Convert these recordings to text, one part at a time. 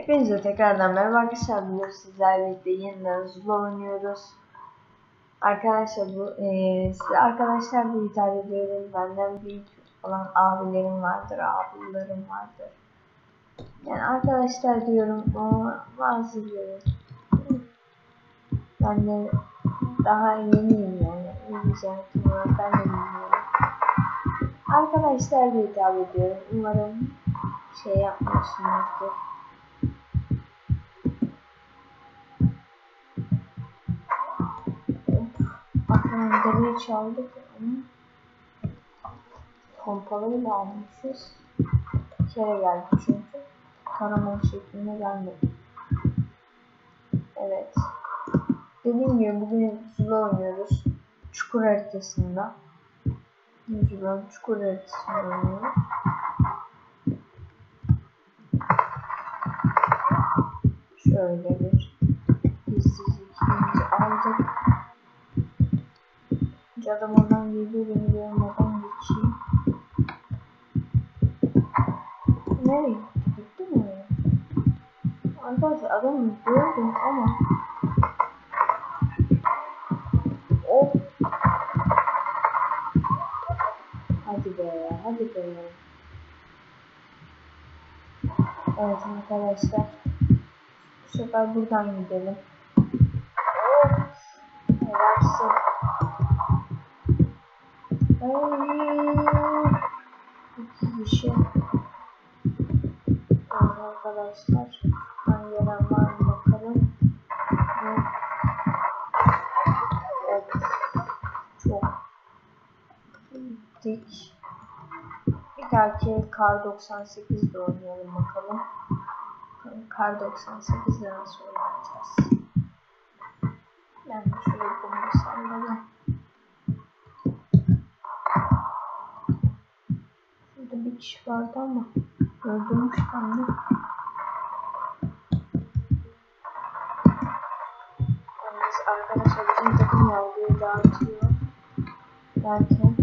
Hepinize tekrardan merhaba arkadaşlar. Bugün sizlerle birlikte yeniden Zula oynuyoruz. Arkadaşlar size arkadaşlar diye hitap ediyorum. Benden büyük olan abilerim vardır, ablalarım vardır. Yani arkadaşlar diyorum ama bazı diyorum. Ben de daha yeniyim yani. İngilizce olarak ben de bilmiyorum. Arkadaşlar diye hitap ediyorum. Umarım şey yapmıyorsunuzdur. Dereyi çaldık ama pompalıyla almışız. Bir kere geldi çünkü. Tarama şeklinde gelmedi. Evet. Dediğim gibi bugün Zula oynuyoruz. Çukur haritasında. Zula çukur haritasında oynuyoruz. Şöyle bir hızlıca ikimizi aldık. Adam oradan geliyor, beni görmeden geçeyim. Nereye gitti? Gitti mi? Arkadaşlar adamı gördüm ama hop. Hadi be, hadi be. Evet arkadaşlar. Bu sefer buradan gidelim. Helalsin. İki kişi. Evet arkadaşlar. Ben gelen var mı bakalım. Evet. Çok dik. Bir dahaki Kar 98'de oynayalım bakalım. Kar 98'de nasıl oynayacağız? Ben de şöyle bomba salladım. Şurada bir kişi vardı ama öldürmüş bende. Arkadaşlar bizim takım yavruyu dağıtıyor. Derken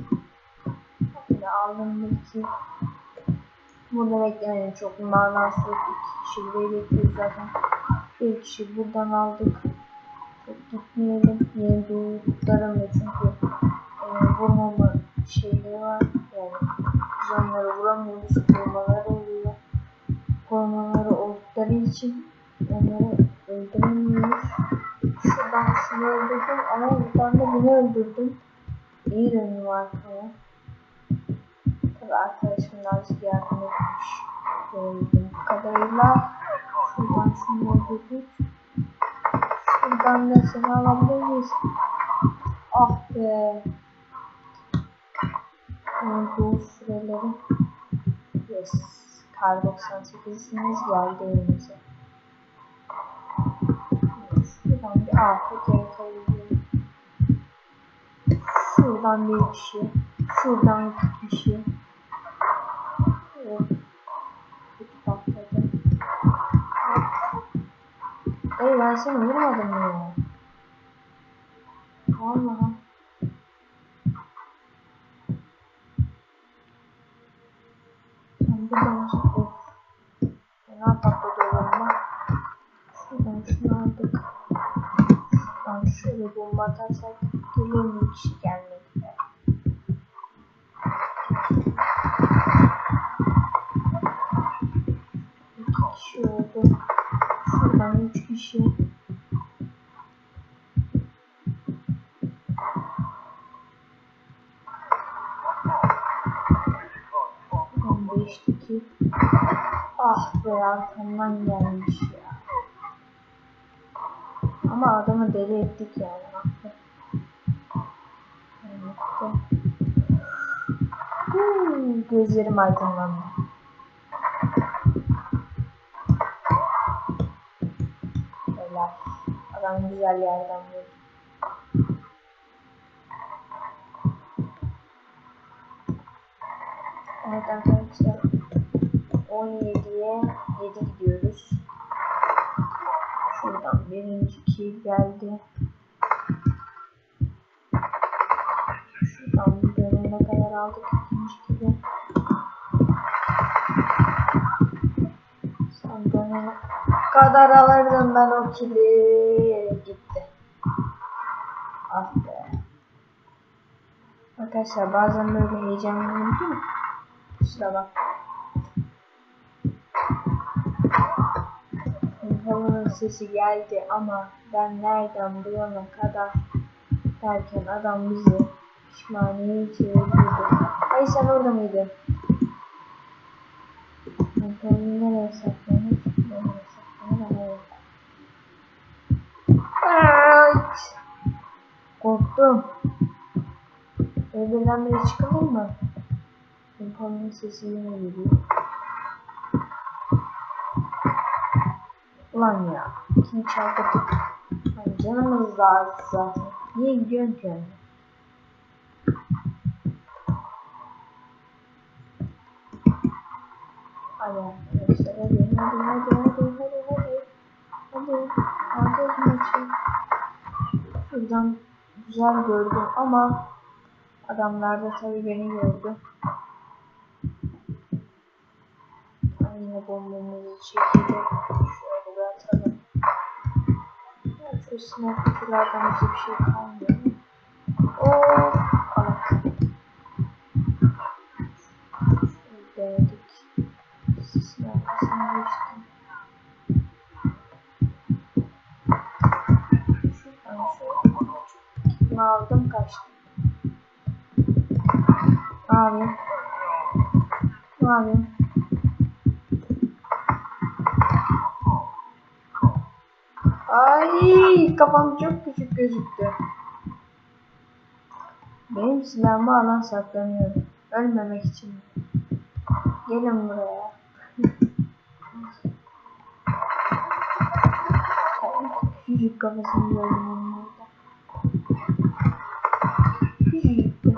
aldım ki burada beklemeyin, çok manası yok. İki kişi burayı bekliyor zaten. Bir kişi buradan aldık. Çok gitmeyelim. Yeni doğduklarım da çünkü vurmama şeyleri var. Yani biz onları vuramıyoruz. Korumaları oluyor. Korumaları oldukları için onları öldüremiyoruz. Şuradan şunu öldürdüm ama buradan da bunu öldürdüm. İyi dönüyor arkaya. Tabi arkadaşım azıcık yardım etmiş. Gördüğüm kadarıyla. Şuradan şunu öldürdük. Şuradan da seni alabiliriz. Ah be. Doğu süreleri. Yes. Kar 98'imiz geldi elimize. Şuradan bir afet yakalayalım. Şuradan bir kişi. Şuradan iki kişi. Evet. Kötü patladı. Ey ben seni vurmadım ya. Vallahi. Sen burada mısın? Of. Fena patladı oğlum. Şuradan şunu aldık. Şuradan şöyle bomba atarsak gelir mi? Kişi gelmedi. İki kişi oldu. Şuradan 3 kişi. Buradan 5'teki. Ah be, arkamdan gelmiş ya. Ama adamı deli ettik yani. Gözlerim aydınlandı. Helal. Adam güzel yerden vurdu. Evet arkadaşlar. 17'ye 7 gidiyoruz. Şuradan birinci kill geldi. Şuradan bir bölümüne kadar aldık ikinci kill'i. Sağ Kadar alırdım ben o kili. Gitti. Ah be. Arkadaşlar bazen böyle heyecanlanıyorum değil mi? Kusura bak. Havanın sesi geldi ama ben nereden bulana kadar derken adam bizi pişmaniye çevirdi. Ay sen orada mıydın? Bakalım nereye saklanır? Nereye saklanır? Evet. Korktum. Evden beri çıkalım mı? Havanın sesi yine geliyor. Ulan ya. Kim çarpıtık? Yani canımız da az zaten. Niye gidiyorsun ki yani? Hadi arkadaşlar hadi maçı. Şuradan güzel gördüm ama adamlar da tabii beni gördü. Yine bombamızı çekelim. Şöyle bir atalım. Şu snap'lardan bize bir şey kalmıyor. Oh! Evet. Denedik. Sisin arkasına geçtim. Şuradan şöyle aldım kaçtım. Abi. Abi. Ay kafam çok küçük gözüktü. Benim silahımı alan saklanıyor. Ölmemek için. Gelin buraya. Küçücük kafasını gördüm onun orada. Küçücüktü.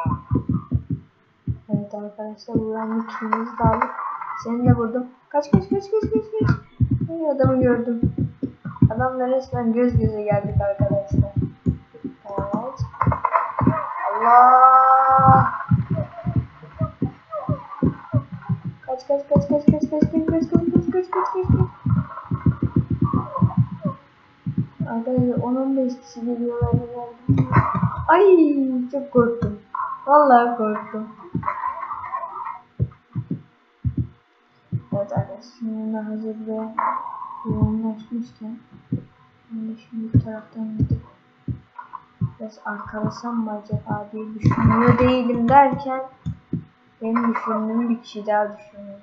Evet arkadaşlar buradan bir kilimizi de aldık. Seni de vurdum. Kaç. Ay adamı gördüm. Adamla resmen göz göze geldik arkadaşlar. Evet. Allah! Kaç. Arkadaşlar 10-15 kişi geliyorlar herhalde. Ay çok korktum. Vallahi korktum. Evet arkadaşlar şimdi hazır ve yoğunlaşmışken şimdi bu taraftan gidip biraz arkalasam mı acaba diye düşünüyor değilim derken benim düşündüğüm bir kişi daha düşünmüş.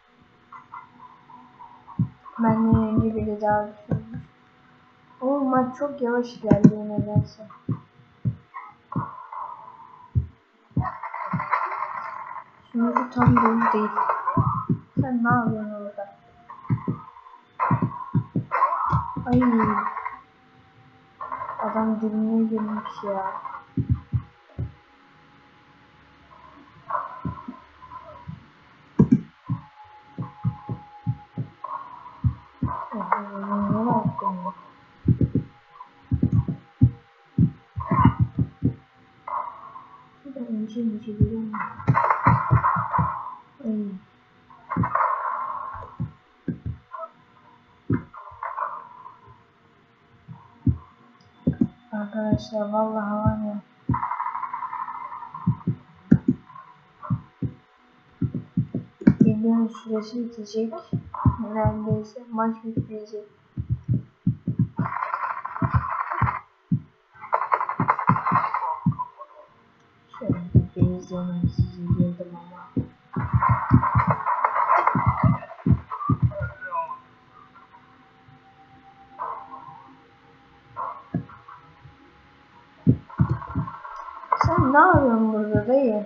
Benden önce biri daha düşünmüş. O maç çok yavaş ilerliyor nedense. Şimdi tam dolu değil. Sen ne yapıyorsun orada? Ay. Adam dibine girmiş ya. Ne yaptın? İnce görüyorum. Ay. Arkadaşlar vallahi var ya. Videonun süresi bitecek. Neredeyse maç bitmeyecek. Şöyle bir benziyorum sizi girdim ama. Sen ne yapıyorsun burada dayı?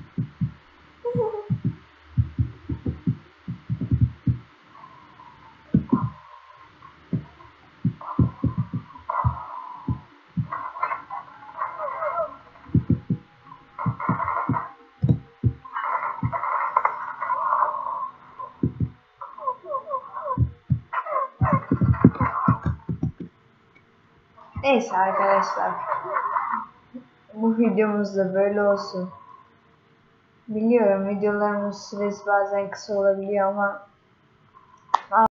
Neyse arkadaşlar. Bu videomuz da böyle olsun. Biliyorum videolarımız süresi bazen kısa olabiliyor ama